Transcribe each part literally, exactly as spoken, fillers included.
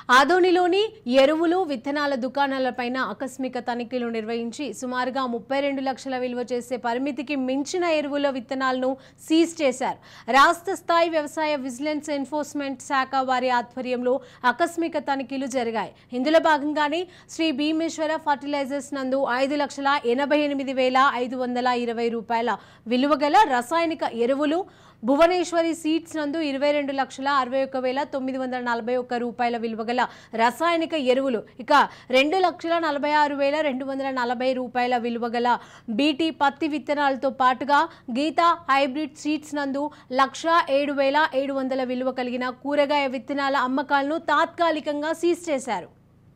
ఆదోనిలోని ఎరువులు విత్తనాల దుకాణాలపైన ఆకస్మిక తనిఖీలు నిర్వహించి సుమారుగా ముప్పై రెండు లక్షల విలువ చేసే పరిమితికి మించిన ఎరువుల విత్తనాలను సీజ్ చేశారు. రాష్ట్ర స్థాయి వ్యవసాయ విజిలెన్స్ ఎన్ఫోర్స్మెంట్ శాఖ వారి ఆధ్వర్యంలో ఆకస్మిక తనిఖీలు జరిగాయి. ఇందులో భాగంగానే శ్రీ భీమేశ్వర ఫర్టిలైజర్స్ నందు ఐదు లక్షల ఎనభై ఎనిమిది వేల ఐదు వందల ఇరవై రూపాయల విలువ గల రసాయనిక ఎరువులు, భువనేశ్వరి సీడ్స్ నందు ఇరవై రెండు లక్షల అరవై ఒక్క వేల తొమ్మిది వందల నలభై ఒక్క రూపాయల విలువ గల రసాయనిక ఎరువులు, ఇక రెండు లక్షల నలభై ఆరు వేల రెండు వందల నలభై రూపాయల విలువ గల బీటీ పత్తి విత్తనాలతో పాటుగా గీతా హైబ్రిడ్ సీడ్స్ నందు లక్ష ఏడు వేల ఏడు వందల విలువ కలిగిన కూరగాయ విత్తనాల అమ్మకాలను తాత్కాలికంగా సీజ్ చేశారు.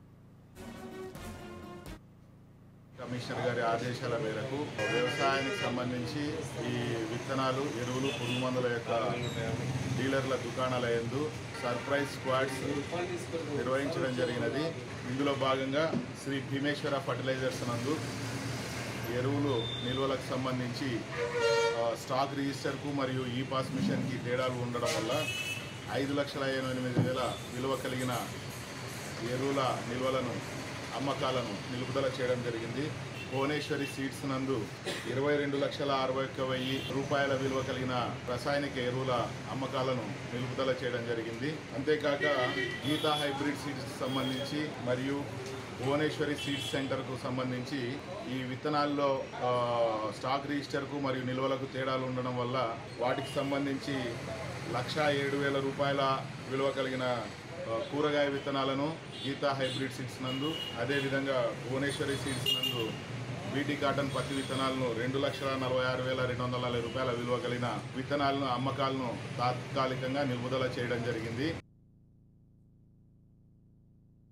కమిషనర్ గారి ఆదేశాల మేరకు వ్యవసాయానికి సంబంధించి ఈ విత్తనాలు, ఎరువులు, పురుగు మందుల యొక్క డీలర్ల దుకాణాల యందు సర్ప్రైజ్ స్క్వాడ్స్ నిర్వహించడం జరిగినది. ఇందులో భాగంగా శ్రీ భీమేశ్వర ఫర్టిలైజర్స్ నందు ఎరువులు నిల్వలకు సంబంధించి స్టాక్ రిజిస్టర్కు మరియు ఈ పాస్ మిషన్కి తేడాలు ఉండడం వల్ల ఐదు లక్షల ఎనిమిది వేల విలువ కలిగిన ఎరువుల నిల్వలను అమ్మకాలను నిలుపుదల చేయడం జరిగింది. భువనేశ్వరి సీడ్స్ నందు ఇరవై రెండు లక్షల అరవై ఒక్క వెయ్యి రూపాయల విలువ కలిగిన రసాయనిక ఎరువుల అమ్మకాలను నిలుపుదల చేయడం జరిగింది. అంతేకాక గీతా హైబ్రిడ్ సీడ్స్ సంబంధించి మరియు భువనేశ్వరి సీడ్స్ సెంటర్కు సంబంధించి ఈ విత్తనాల్లో స్టాక్ రిజిస్టర్కు మరియు నిల్వలకు తేడాలు ఉండడం వల్ల వాటికి సంబంధించి లక్ష ఏడు వేల రూపాయల విలువ కలిగిన కూరగాయ విత్తనాలను గీతా హైబ్రిడ్ సీడ్స్ నందు, అదేవిధంగా భువనేశ్వరి సీడ్స్ నందు బీటీ కాటన్ పత్తి విత్తనాలను రెండు లక్షల నలభై ఆరు వేల రెండు వందల నలభై రూపాయల విలువ కలిగిన విత్తనాలను అమ్మకాలను తాత్కాలికంగా నిలుపుదల చేయడం జరిగింది.